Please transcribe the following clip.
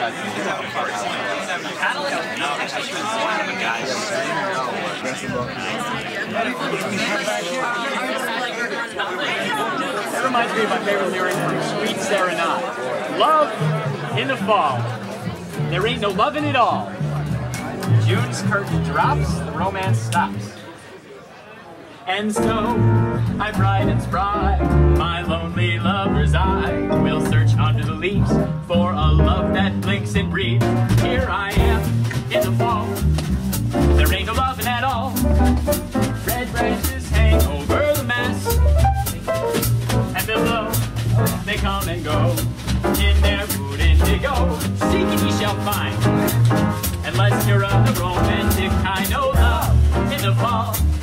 That reminds me of my favorite lyric from Sweet Serenade. Love in the fall. There ain't no love in it all. June's curtain drops, the romance stops. And so, I bright and spry, my lonely lover's eye will search under the leaves for a love that blinks and breathes. Here I am, in the fall, there ain't no loving at all. Red branches hang over the mess, and below, they come and go, in their mood indigo. Seek and ye shall find, unless you're of the romantic kind. Oh, love in the fall.